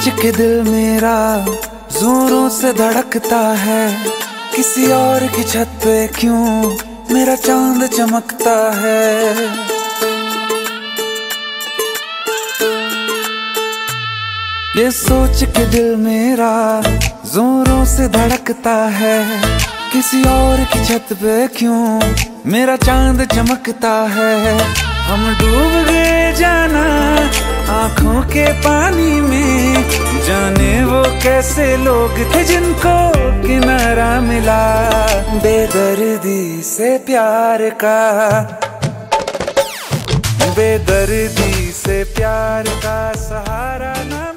सोच के दिल मेरा जोरों से धड़कता है, किसी और की छत पे क्यों मेरा चांद चमकता है। ये सोच के दिल मेरा जोरों से धड़कता है, किसी और की छत पे क्यों मेरा चांद चमकता है। हम डूब गए जाना आंखों के पानी में, जाने वो कैसे लोग थे जिनको किनारा मिला। बेदर्दी से प्यार का, बेदर्दी से प्यार का सहारा ना